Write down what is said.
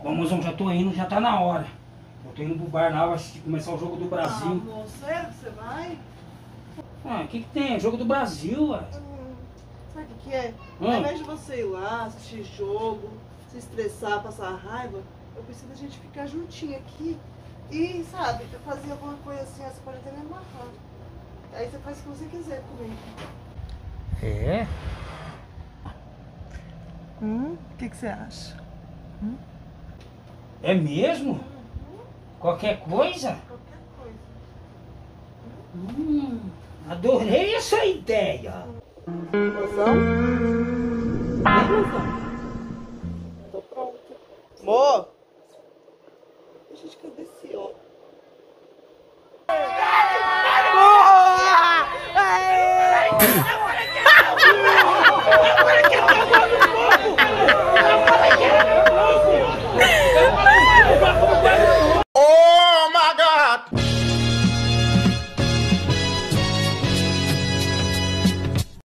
Ô, mozão, já tô indo, já tá na hora. Eu tô indo pro bar lá, vai assistir, começar o jogo do Brasil. Ah, moço, sério que você vai? Ah, o que tem? É jogo do Brasil, ué. Sabe o que é? Ao invés de você ir lá, assistir jogo, se estressar, passar raiva, eu preciso da gente ficar juntinho aqui e, sabe, fazer alguma coisa assim, você pode até me amarrar. Aí você faz o que você quiser comigo. É? O que você acha? É mesmo? Qualquer coisa? Qualquer coisa. Adorei essa ideia. Mozão? Vem, mozão. Tô pronta. Amor! Gente, cadê esse ó?